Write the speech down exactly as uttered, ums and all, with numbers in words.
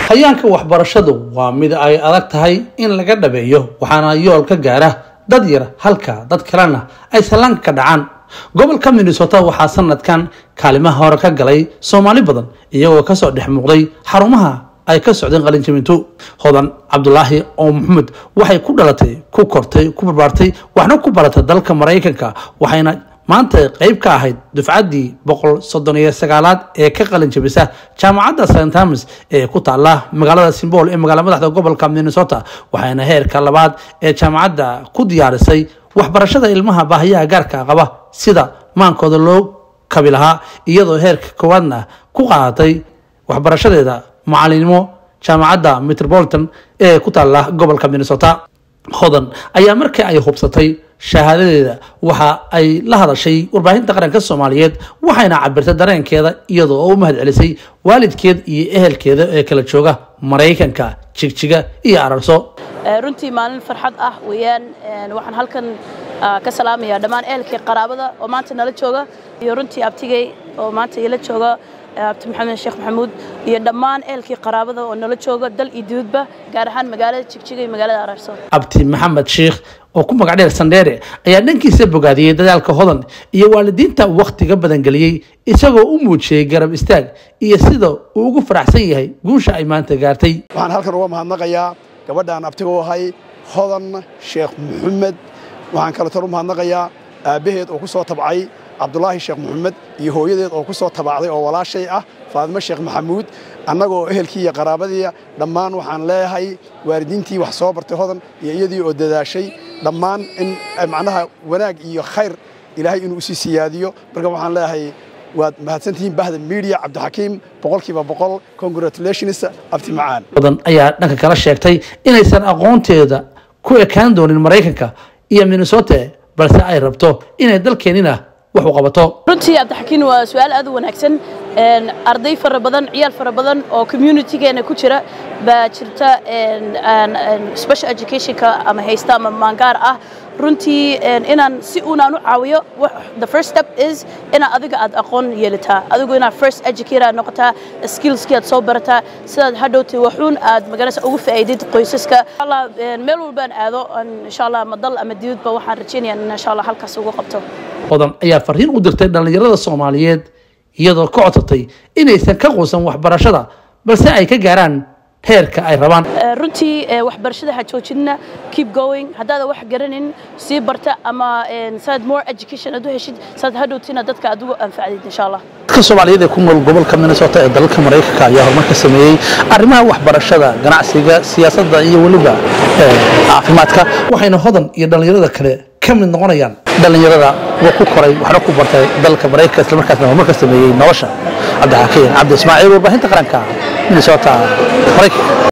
hayaanka waxbarashadu waa mid ay adag tahay in laga dhabeeyo waxaana yool ka gaara dad yar halka dad kalena ay salaanka ka dhacaan gobolka Minnesota waxaa sanadkan kaalimaha hore ka galay Soomaali badan iyagoo ka soo dhex muuqday xarumaha ay ka socdeen qalin jabintu Hodan Cabdullaahi oo Maxamed waxay ku dhalatay ku kortay ku barbaartay waxna ku baratay dalka Mareykanka waxayna maanta qayb ka ahayd dufcadii boqol soddon iyo sagaal ee ka qalin jabisa jaamacadda Saint Thomas ee ku taala magaalada Symbol ee magaalada madaxda gobolka Minnesota waxayna heerka labaad ee jaamacadda ku diyaarisay waxbarashada ilmaha baahiyaha gaarka qaba sida maankooda loo kabilaha iyadoo heerka koowaadna ku qaadatay waxbarashadeeda macalinimo jaamacadda Metropolitan ee ku taala gobolka Minnesota Hodan ayaa markii ay hubsatay shahaadadeeda waxa ay la hadashay warbaahinta qaranka Soomaaliyeed waxayna cabirtay dareenkeeda iyadoo u mahadcelisay waalidkeed iyo ehelkeeda ee kala jooga Mareykanka jigjiga iyo Ararso runtii maalin farxad ah weeyaan waxaan halkan ka salaamayaa dhamaan ehelkii qaraabada oo maanta nala jooga iyo runtii abtigay oo maanta ila jooga abti maxamed sheekh maxamuud iyo dhamaan ehelkii qaraabada oo nala jooga dal iyo dibadba gaar ahaan magaalada jigjiga iyo magaalada Ararso abti maxamed sheekh oo ku magac dheer Sandere ayaa dhankiisa bogaadiyay dadaalka Hodan iyo waalidiinta waqtiga badan galiyay isagoo u muujiyay garab istaag iyo sida uu ugu faraxsan yahay guusha ay maanta gaartay waxaan halkan uga mahadnaqayaa gabadhan abtiga oo ahay Hodan Sheekh Maxamed waxaan kala tar u mahadnaqayaa aabaheed oo ku soo tabcay Cabdullaahi Sheekh Maxamed iyo hooyadeed oo ku soo tabacday oo walaashay ah Faadimo Sheekh Maxamuud annagoo ehelkii iyo qaraabadii dhammaan waxaan leeyahay waalidiintii wax soo bartay Hodan iyo iyadii oo dadaashay dhammaan in macnaha wanaag iyo khayr ilaahay inuu si siyaadiyo marka waxaan leeyahay waad mahadsantihiin bahda media Cabdixakiim boqolkiiba boqol congratulations abti macaan Hodan ayaa dhanka kala sheegtay inaysan aqoonteeda ku ekaan doonin Mareykanka iyo Minnesota balse ay rabto inay dalkeenina wax u qabato runtii Cabdixakiim waa su'aal aad u wanaagsan een arday fara badan ciyaal fara badan oo community-geena ku jira baa jirta een special education-ka ama haysta ama maangaar ah runtii inaan si uunaan u caawiyo the first step is ina adiga aad aqoon yeelataa adigu ina first educator noqotaa skills-ki aad soo barataa sidaad hadhowtay waxuun aad magaalada ugu faa'iideed qoysaska Allah meel walbaan aado insha Allah madal ama dibadba waxaan rajaynayaa in insha Allah halkaas ugu qabto Hodan ayaa fariin u dirtay dhalinyarada Soomaaliyeed iyadoo ka codsatay inaysan ka quusan waxbarashada balse ay ka gaaraan heerka ay rabaan runtii waxbarashada ha joojinna keep going hadaad wax garanin si barta ama sad more education adu heshid sad hadhowtina dadka adigu anfacdeed insha Allah dadka Soomaaliyeed ee ku nool gobolka Minnesota ee dalka Mareykanka ayaa horumarka sameeyay arrimaha waxbarashada ganacsiga siyaasadda iyo waliba caafimaadka waxayna Hodan iyo dhalinyarada kale ka mid noqonayaan dhalinyarada oo ku koray waxna ku bartay dalka Mareykanka isla markaasna horumarka sameeyay nolosha Cabdixakiim Cabdi Ismaaciil warbaahinta qaranka Minnesota Mareykanka